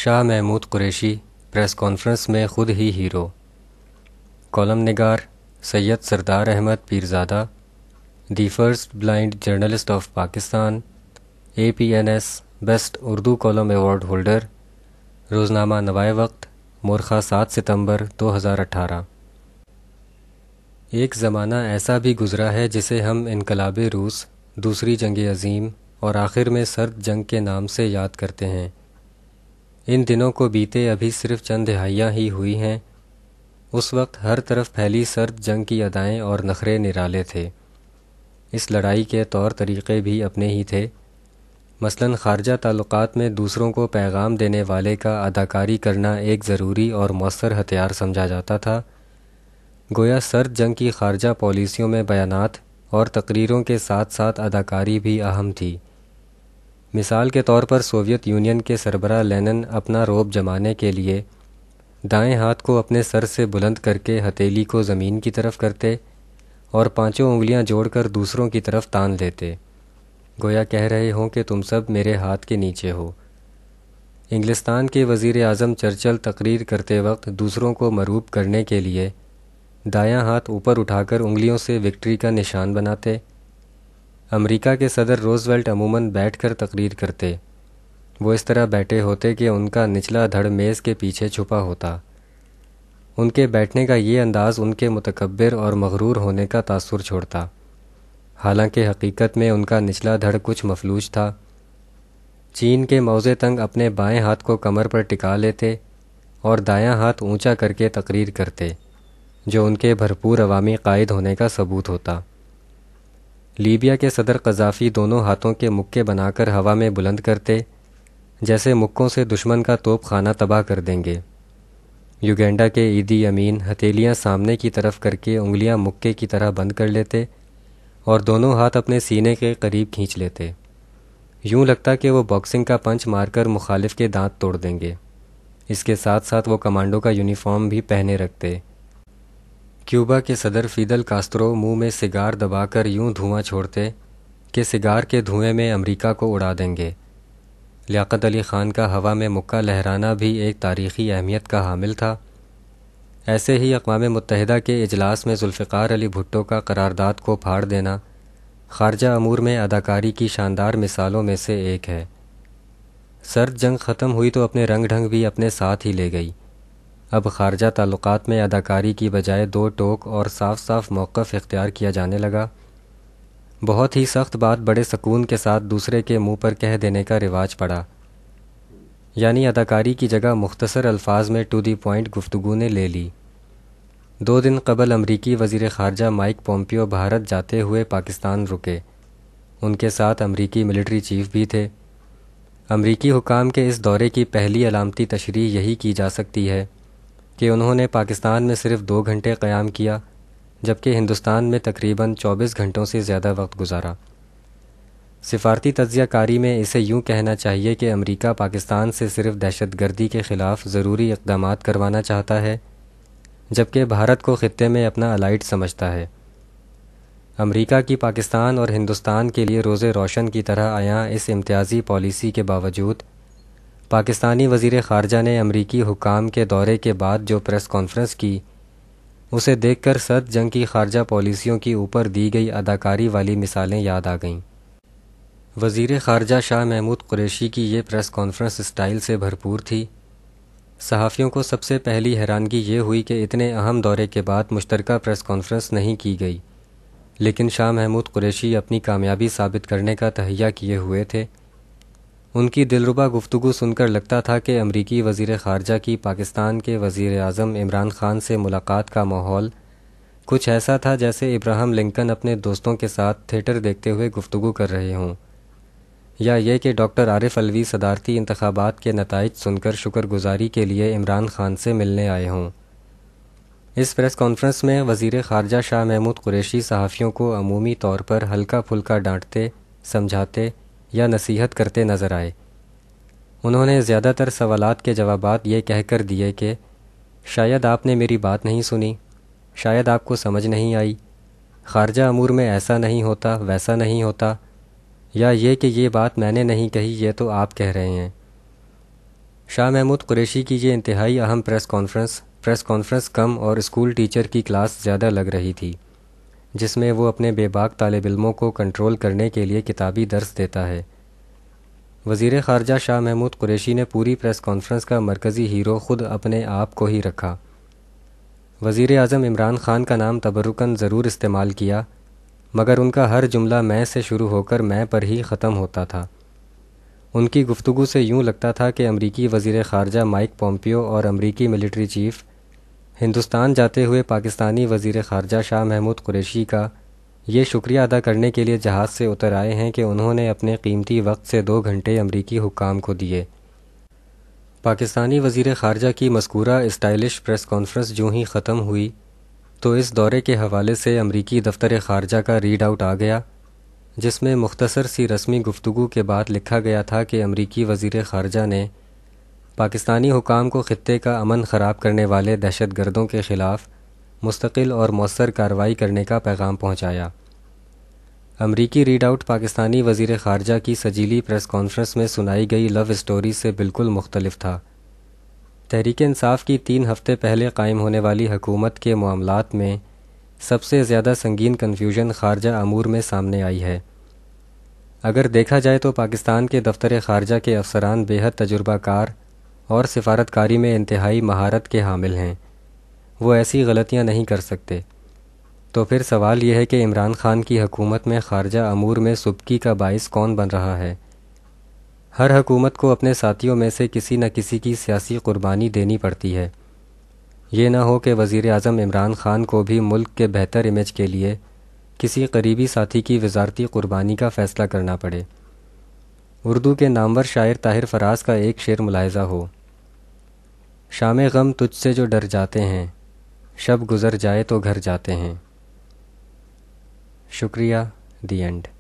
شاہ Mahmood Qureshi press conference میں خود ہی ہیرو۔ کالم نگار Syed Sardar Ahmad Pirzada, the first blind journalist of Pakistan, APNS best Urdu column award holder, روزنامہ نوائیوقت، مورخہ 7 ستمبر 2018۔ ایک زمانہ ایسا بھی گزرا ہے جسے ہم انقلاب روس، دوسری جنگ عظیم اور آخر میں سرد جنگ کے نام سے یاد کرتے ہیں۔ ان دنوں کو بیتے ابھی صرف چند دہائیاں ہی ہوئی ہیں۔ اس وقت ہر طرف پھیلی سرد جنگ کی ادائیں اور نخرے نرالے تھے۔ اس لڑائی کے طور طریقے بھی اپنے ہی تھے۔ مثلاً خارجہ تعلقات میں دوسروں کو پیغام دینے والے کا اداکاری کرنا ایک ضروری اور مؤثر ہتھیار سمجھا جاتا تھا۔ گویا سرد جنگ کی خارجہ پالیسیوں میں بیانات اور تقریروں کے ساتھ ساتھ اداکاری بھی اہم تھی۔ مثال کے طور پر سوویت یونین کے سربراہ لینن اپنا رعب جمانے کے لیے دائیں ہاتھ کو اپنے سر سے بلند کر کے ہتھیلی کو زمین کی طرف کرتے اور پانچوں انگلیاں جوڑ کر دوسروں کی طرف تان لیتے، گویا کہہ رہے ہوں کہ تم سب میرے ہاتھ کے نیچے ہو۔ انگلستان کے وزیر اعظم چرچل تقریر کرتے وقت دوسروں کو مرعوب کرنے کے لیے دایاں ہاتھ اوپر اٹھا کر انگلیوں سے وکٹری کا نشان بناتے۔ امریکہ کے صدر روزویلٹ عموماً بیٹھ کر تقریر کرتے۔ وہ اس طرح بیٹھے ہوتے کہ ان کا نچلا دھڑ میز کے پیچھے چھپا ہوتا۔ ان کے بیٹھنے کا یہ انداز ان کے متکبر اور مغرور ہونے کا تاثر چھوڑتا، حالانکہ حقیقت میں ان کا نچلا دھڑ کچھ مفلوج تھا۔ چین کے موزے تنگ اپنے بائیں ہاتھ کو کمر پر ٹکا لیتے اور دایاں ہاتھ اونچا کر کے تقریر کرتے، جو ان کے بھرپور عوامی قائد ہونے کا ثبوت ہوتا۔ لیبیا کے صدر قذافی دونوں ہاتھوں کے مکے بنا کر ہوا میں بلند کرتے، جیسے مکوں سے دشمن کا توپ خانہ تباہ کر دیں گے۔ یوگینڈا کے ایدی امین ہتھیلیاں سامنے کی طرف کر کے انگلیاں مکے کی طرح بند کر لیتے اور دونوں ہاتھ اپنے سینے کے قریب کھینچ لیتے، یوں لگتا کہ وہ باکسنگ کا پنچ مار کر مخالف کے دانت توڑ دیں گے۔ اس کے ساتھ ساتھ وہ کمانڈو کا یونیفارم بھی پہنے رکھتے۔ کیوبا کے صدر فیدل کاسترو منہ میں سگار دبا کر یوں دھواں چھوڑتے کہ سگار کے دھوئیں میں امریکہ کو اڑا دیں گے۔ لیاقت علی خان کا ہوا میں مکہ لہرانا بھی ایک تاریخی اہمیت کا حامل تھا۔ ایسے ہی اقوام متحدہ کے اجلاس میں ذوالفقار علی بھٹو کا قرارداد کو پھاڑ دینا خارجہ امور میں اداکاری کی شاندار مثالوں میں سے ایک ہے۔ سرد جنگ ختم ہوئی تو اپنے رنگ ڈھنگ بھی اپنے ساتھ ہی لے گئی۔ اب خارجہ تعلقات میں اداکاری کی بجائے دو ٹوک اور صاف صاف موقف اختیار کیا جانے لگا۔ بہت ہی سخت بات بڑے سکون کے ساتھ دوسرے کے منہ پر کہہ دینے کا رواج پڑا، یعنی اداکاری کی جگہ مختصر الفاظ میں ٹو دی پوائنٹ گفتگو نے لے لی۔ 2 دن قبل امریکی وزیر خارجہ مائک پومپیو بھارت جاتے ہوئے پاکستان رکے۔ ان کے ساتھ امریکی ملٹری چیف بھی تھے۔ امریکی حکام کے اس دورے کی پہلی علامتی تشریح یہی کی جا سکتی ہے کہ انہوں نے پاکستان میں صرف 2 گھنٹے قیام کیا، جبکہ ہندوستان میں تقریباً 24 گھنٹوں سے زیادہ وقت گزارا۔ سفارتی تجزیہ کاری میں اسے یوں کہنا چاہیے کہ امریکہ پاکستان سے صرف دہشت گردی کے خلاف ضروری اقدامات کروانا چاہتا ہے، جبکہ بھارت کو خطے میں اپنا الائٹ سمجھتا ہے۔ امریکہ کی پاکستان اور ہندوستان کے لیے روز روشن کی طرح عیاں اس امتیازی پالیسی کے باوجود پاکستانی وزیر خارجہ نے امریکی حکام کے دورے کے بعد جو پریس کانفرنس کی، اسے دیکھ کر سرد جنگ کی خارجہ پالیسیوں کی اوپر دی گئی اداکاری والی مثالیں یاد آ گئیں۔ وزیر خارجہ شاہ محمود قریشی کی یہ پریس کانفرنس اسٹائل سے بھرپور تھی۔ صحافیوں کو سب سے پہلی حیرانگی یہ ہوئی کہ اتنے اہم دورے کے بعد مشترکہ پریس کانفرنس نہیں کی گئی، لیکن شاہ محمود قریشی اپنی کامیابی ثابت کرنے کا تہیہ کیے ہوئے تھے۔ ان کی دلربا گفتگو سن کر لگتا تھا کہ امریکی وزیر خارجہ کی پاکستان کے وزیر اعظم عمران خان سے ملاقات کا ماحول کچھ ایسا تھا جیسے ابراہم لنکن اپنے دوستوں کے ساتھ تھیٹر دیکھتے ہوئے گفتگو کر رہے ہوں، یا یہ کہ ڈاکٹر عارف الوی صدارتی انتخابات کے نتائج سن کر شکر گزاری کے لیے عمران خان سے ملنے آئے ہوں۔ اس پریس کانفرنس میں وزیر خارجہ شاہ محمود قریشی صحافیوں کو عمومی طور پر ہلکا پھلکا ڈانٹتے، سمجھاتے یا نصیحت کرتے نظر آئے۔ انہوں نے زیادہ تر سوالات کے جوابات یہ کہہ کر دیے کہ شاید آپ نے میری بات نہیں سنی، شاید آپ کو سمجھ نہیں آئی، خارجہ امور میں ایسا نہیں ہوتا، ویسا نہیں ہوتا، یا یہ کہ یہ بات میں نے نہیں کہی، یہ تو آپ کہہ رہے ہیں۔ شاہ محمود قریشی کی یہ انتہائی اہم پریس کانفرنس کم اور اسکول ٹیچر کی کلاس زیادہ لگ رہی تھی، جس میں وہ اپنے بے باک طالب علموں کو کنٹرول کرنے کے لیے کتابی درس دیتا ہے۔ وزیر خارجہ شاہ محمود قریشی نے پوری پریس کانفرنس کا مرکزی ہیرو خود اپنے آپ کو ہی رکھا۔ وزیر اعظم عمران خان کا نام تبرکاً ضرور استعمال کیا، مگر ان کا ہر جملہ میں سے شروع ہو کر میں پر ہی ختم ہوتا تھا۔ ان کی گفتگو سے یوں لگتا تھا کہ امریکی وزیر خارجہ مائک پومپیو اور امریکی ملٹری چیف ہندوستان جاتے ہوئے پاکستانی وزیر خارجہ شاہ محمود قریشی کا یہ شکریہ ادا کرنے کے لیے جہاز سے اتر آئے ہیں کہ انہوں نے اپنے قیمتی وقت سے 2 گھنٹے امریکی حکام کو دیے۔ پاکستانی وزیر خارجہ کی مذکورہ اسٹائلش پریس کانفرنس جو ہی ختم ہوئی تو اس دورے کے حوالے سے امریکی دفتر خارجہ کا ریڈ آؤٹ آ گیا، جس میں مختصر سی رسمی گفتگو کے بعد لکھا گیا تھا کہ امریکی وزیر خارجہ نے پاکستانی حکام کو خطے کا امن خراب کرنے والے دہشت گردوں کے خلاف مستقل اور مؤثر کارروائی کرنے کا پیغام پہنچایا۔ امریکی ریڈ آؤٹ پاکستانی وزیر خارجہ کی سجیلی پریس کانفرنس میں سنائی گئی لو اسٹوری سے بالکل مختلف تھا۔ تحریک انصاف کی 3 ہفتے پہلے قائم ہونے والی حکومت کے معاملات میں سب سے زیادہ سنگین کنفیوژن خارجہ امور میں سامنے آئی ہے۔ اگر دیکھا جائے تو پاکستان کے دفتر خارجہ کے افسران بے حد تجربہ کار اور سفارتکاری میں انتہائی مہارت کے حامل ہیں، وہ ایسی غلطیاں نہیں کر سکتے۔ تو پھر سوال یہ ہے کہ عمران خان کی حکومت میں خارجہ امور میں سبکی کا باعث کون بن رہا ہے؟ ہر حکومت کو اپنے ساتھیوں میں سے کسی نہ کسی کی سیاسی قربانی دینی پڑتی ہے۔ یہ نہ ہو کہ وزیر اعظم عمران خان کو بھی ملک کے بہتر امیج کے لیے کسی قریبی ساتھی کی وزارتی قربانی کا فیصلہ کرنا پڑے۔ اردو کے نامور شاعر طاہر فراز کا ایک شعر ملاحظہ ہو: شام غم تجھ سے جو ڈر جاتے ہیں، شب گزر جائے تو گھر جاتے ہیں۔ شکریہ، دی اینڈ۔